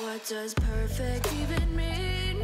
What does perfect even mean?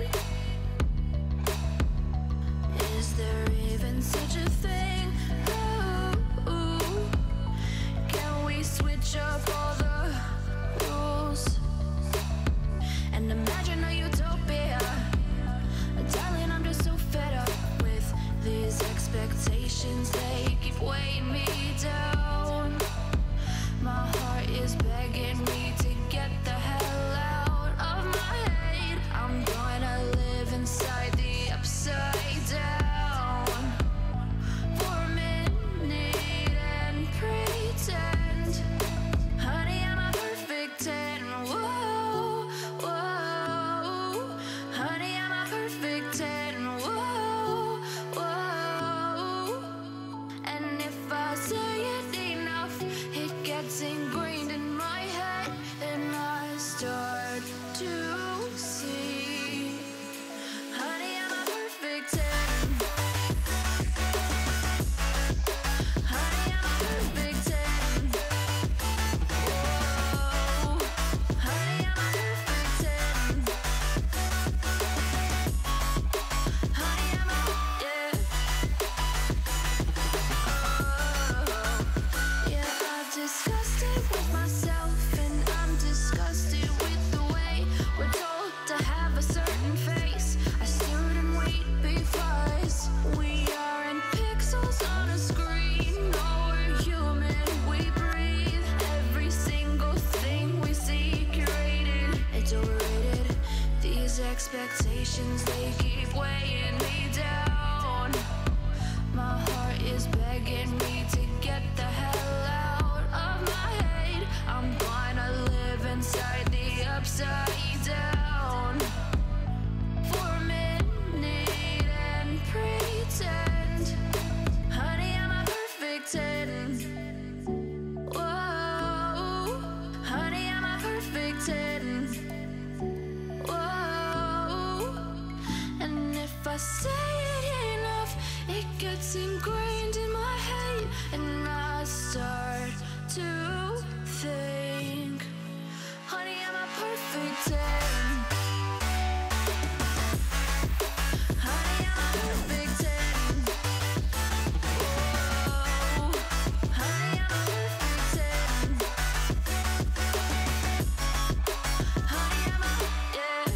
Is there even such a thing? Ooh, can we switch up all the rules and imagine a utopia? Darling, I'm just so fed up with these expectations. They keep weighing me down. My heart is begging me to get the hell out of my head. I'm gonna live inside the upside down for a minute and pretend, honey, I'm a perfect 10. Whoa, whoa, honey, I'm a perfect 10. Whoa, whoa, and if I say it enough, it gets ingrained in my head, and I start to see, honey, I'm a perfect 10. Honey, I'm a perfect 10. Whoa, honey, I'm a perfect 10. Honey, I'm a, yeah. Oh, yeah, I've discussed it with myself, and I'm disgusted with the way we're told to have a certain face. I stood and wait because we aren't pixels on a screen. No, we're human, we breathe. Every single thing we see curated, it's overrated. These expectations, they keep weighing me down. My heart is begging me to get the hell out of my head. I'm gonna live inside the upside down for a minute and pretend, honey, I'm a perfect 10. Whoa, honey, I'm a perfect 10. Whoa, and if I say it enough, it gets ingrained in my head, and I start to think, honey, I'm a perfect 10. Honey, I'm a perfect 10. Whoa, honey, I'm a perfect 10. Honey, I'm a, yeah.